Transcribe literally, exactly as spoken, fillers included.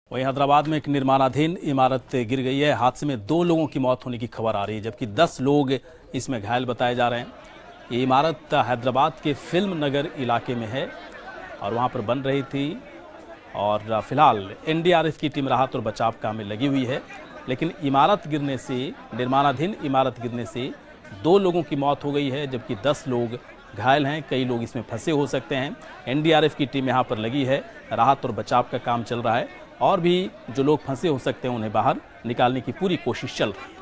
वहीं हैदराबाद में एक निर्माणाधीन इमारत गिर गई है। हादसे में दो लोगों की मौत होने की खबर आ रही है, जबकि दस लोग इसमें घायल बताए जा रहे हैं। ये इमारत हैदराबाद के फिल्म नगर इलाके में है और वहां पर बन रही थी और फिलहाल एन डी आर एफ की टीम राहत और बचाव काम में लगी हुई है। लेकिन इमारत गिरने से, निर्माणाधीन इमारत गिरने से दो लोगों की मौत हो गई है, जबकि दस लोग घायल हैं। कई लोग इसमें फंसे हो सकते हैं। एन डी आर एफ की टीम यहाँ पर लगी है, राहत और बचाव का काम चल रहा है और भी जो लोग फंसे हो सकते हैं उन्हें बाहर निकालने की पूरी कोशिश चल रही है।